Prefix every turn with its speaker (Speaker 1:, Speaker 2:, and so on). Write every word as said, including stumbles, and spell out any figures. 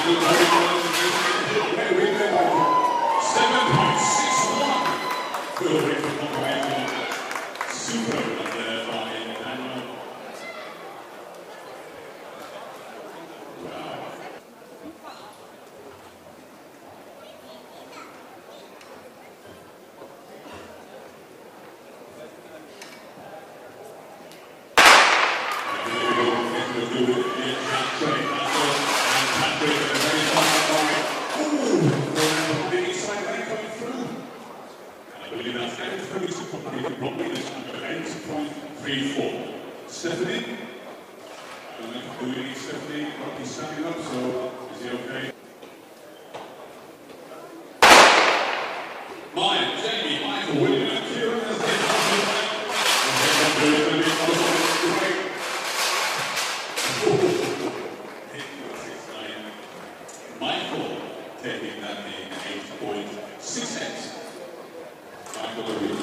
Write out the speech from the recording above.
Speaker 1: seven point six one. Good away from Montreal. Super up there by Emmanuel. Wow. Stephanie? I don't know if you need Stephanie. Rocky's standing up, so is he okay? Maya, Jamie, Michael, William, and Kieran as they Michael taking that in eight point six eight. Michael